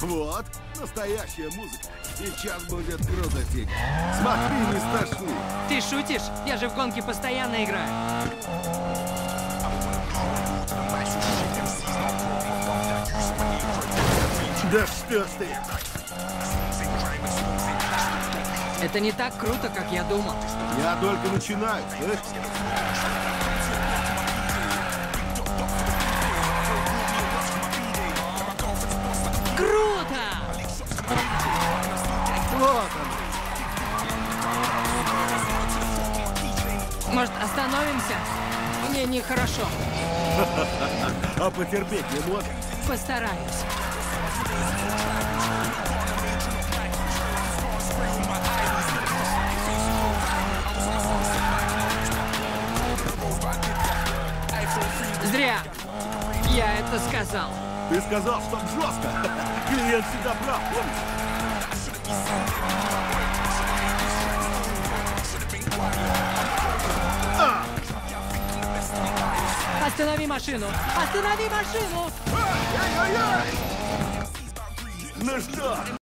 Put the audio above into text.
Вот, настоящая музыка. Сейчас будет круто, Тиг. Смотри, мистер Шли. Ты шутишь? Я же в гонке постоянно играю. Да что ж ты? Это не так круто, как я думал. Я только начинаю, слышь? Круто! Вот он. Может, остановимся? Мне нехорошо. А потерпеть не можешь? Постараюсь. Зря я это сказал. Ты сказал, что жестко. Клиент всегда прав, помнишь? Останови машину! Останови машину! Ай-яй-яй-яй! Ну что,